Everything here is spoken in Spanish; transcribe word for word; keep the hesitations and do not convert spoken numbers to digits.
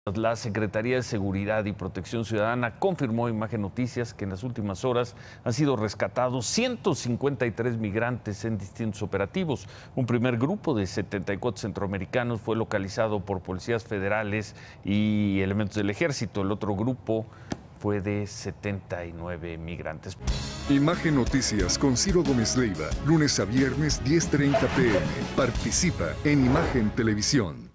La Secretaría de Seguridad y Protección Ciudadana confirmó a Imagen Noticias que en las últimas horas han sido rescatados ciento cincuenta y tres migrantes en distintos operativos. Un primer grupo de setenta y cuatro centroamericanos fue localizado por policías federales y elementos del ejército. El otro grupo fue de setenta y nueve migrantes. Imagen Noticias con Ciro Gómez Leiva, lunes a viernes diez treinta p m Participa en Imagen Televisión.